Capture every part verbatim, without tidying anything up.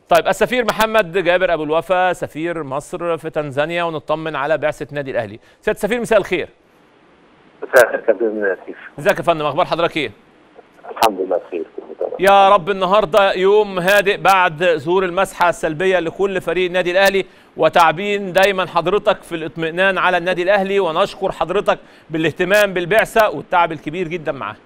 طيب السفير محمد جابر ابو الوفا سفير مصر في تنزانيا، ونطمن على بعثه النادي الاهلي. سياده السفير مساء الخير. مساء الخير كابتن سيف. ازيك يا فندم، اخبار حضرتك ايه؟ الحمد لله بخير. يا رب النهارده يوم هادئ بعد ظهور المسحه السلبيه لكل فريق النادي الاهلي، وتعبين دايما حضرتك في الاطمئنان على النادي الاهلي، ونشكر حضرتك بالاهتمام بالبعثه والتعب الكبير جدا معاه.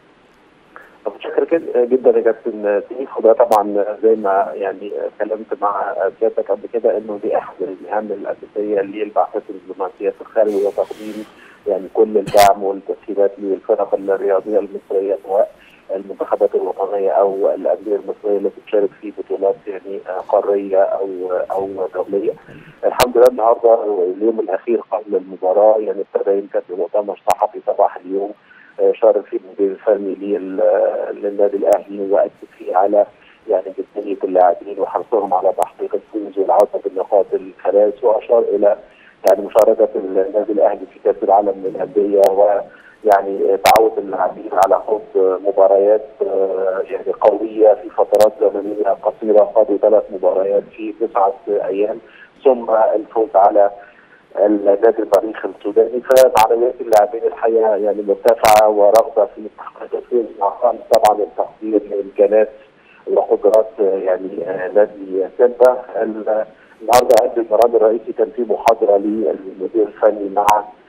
متشكر جدا يا كابتن سيف، وده طبعا زي ما يعني اتكلمت مع سيادتك قبل كده انه دي احد المهام الاساسيه للبعثات الدبلوماسيه في الخارج، وهي تقديم يعني كل الدعم والتسهيلات للفرق الرياضيه المصريه، سواء المنتخبات الوطنيه او الانديه المصريه اللي بتشارك في بطولات يعني قاريه او او دوليه. الحمد لله النهارده اليوم الاخير قبل المباراه، يعني ابتدى يمكن بمؤتمر صحفي صباح اليوم شارك فيه المدير الفني للنادي الاهلي، واكد فيه على يعني جديه اللاعبين وحرصهم على تحقيق الفوز والعوده بالنقاط الثلاث، واشار الى يعني مشاركه النادي الاهلي في كاس العالم للانديه، ويعني تعود اللاعبين على خوض مباريات يعني قويه في فترات زمنيه قصيره، خاضوا ثلاث مباريات في تسعه ايام، ثم الفوز على النادي المريخ السوداني. فمعنويات اللاعبين الحقيقه يعني مرتفعه ورغبه في تحقيق الفوز، مع طبعا التقدير لامكانات وقدرات يعني نادي سيمبا. النهارده قبل المران الرئيسي كان في محاضره للمدير الفني مع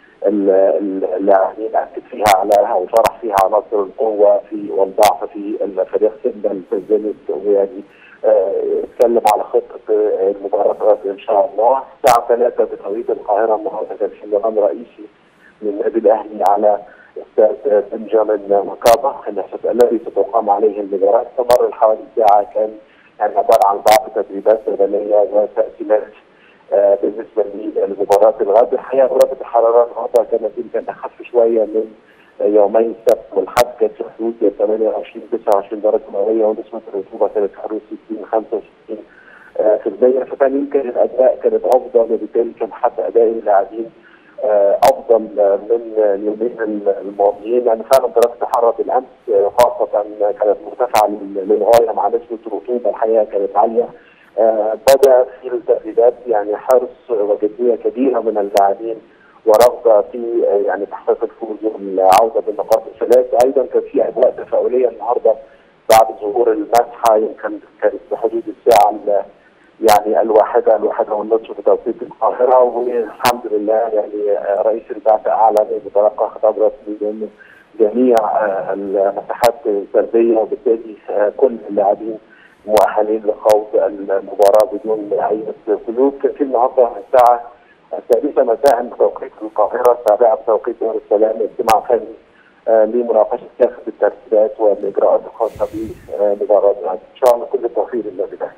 اللاعبين، اكد فيها على وشرح فيها عناصر القوه في والضعف في الفريق سيمبا التنزاني، ويعني اتكلم على خطه المباراه ان شاء الله. الساعه ثلاثة بتوقيت القاهره النهارده كان في مران رئيسي للنادي الاهلي على استاد بنجامين مكابا الذي ستقام عليه المباراه. استمر حوالي ساعه، كان يعني عباره عن بعض تدريبات بدنيه وتقسيمات آه بالنسبه لمباراه الغد. الحقيقه درجه الحراره النهارده كانت يمكن اخف شويه من يومين السبت والحد، كانت في حدود ثمانية وعشرين تسعة وعشرين درجه مئويه، ونسبه الرطوبه كانت في حدود ستين خمسة وستين في المية، فكان يمكن الاداء كانت افضل، وبالتالي كان حتى اداء اللاعبين افضل من اليومين الماضيين. يعني فعلا درجه الحراره بالامس خاصه كانت مرتفعه للغايه، مع نسبه الرطوبه الحقيقه كانت عاليه. بدا في التدريبات يعني حرص وجديه كبيره من اللاعبين، ورغبه في يعني تحقيق الفوز والعوده بالنقاط الثلاث. ايضا كان في اجواء تفاؤليه النهارده بعد ظهور المسحه، يمكن كانت بحدود الساعه يعني الواحدة الواحدة والنصف بتوقيت القاهرة، والحمد لله يعني رئيس البعثة أعلن بتلقى خطاب رسمي بأن جميع المساحات سلبية، وبالتالي كل اللاعبين مؤهلين لخوض المباراة بدون أي قيود. كان في النهارده الساعة السادسة مساء بتوقيت القاهرة، السابعة بتوقيت دار السلام، اجتماع فني لمناقشة كافة الترتيبات والإجراءات الخاصة بمباراة. إن شاء الله كل التوفيق للنادي الأهلي.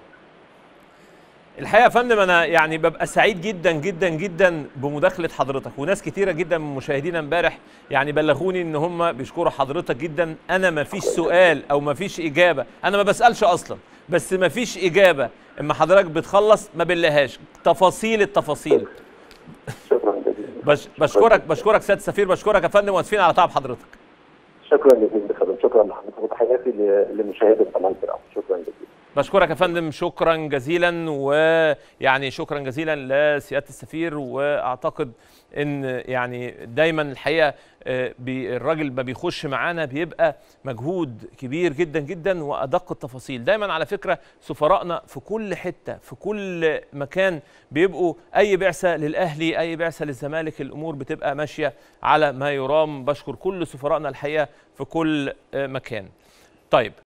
الحقيقه يا فندم انا يعني ببقى سعيد جدا جدا جدا بمداخله حضرتك، وناس كتيره جدا من مشاهدينا امبارح يعني بلغوني ان هم بيشكروا حضرتك جدا. انا ما فيش سؤال او ما فيش اجابه، انا ما بسالش اصلا، بس ما فيش اجابه اما حضرتك بتخلص ما بنلاقيهاش تفاصيل التفاصيل. شكرا جزيلا. بش بشكرك بشكرك سياده السفير، بشكرك يا فندم، واسفين على تعب حضرتك. شكرا جزيلا، شكرا لحضرتك، وتحياتي لمشاهدي القناه الكرام. شكرا جزيلا. بشكرك يا فندم، شكرا جزيلا، ويعني شكرا جزيلا لسياده السفير. واعتقد ان يعني دايما الحقيقه الراجل ما بيخش معانا بيبقى مجهود كبير جدا جدا وادق التفاصيل. دايما على فكره سفرائنا في كل حته في كل مكان بيبقوا اي بعثه للاهلي اي بعثه للزمالك الامور بتبقى ماشيه على ما يرام. بشكر كل سفرائنا الحقيقه في كل مكان. طيب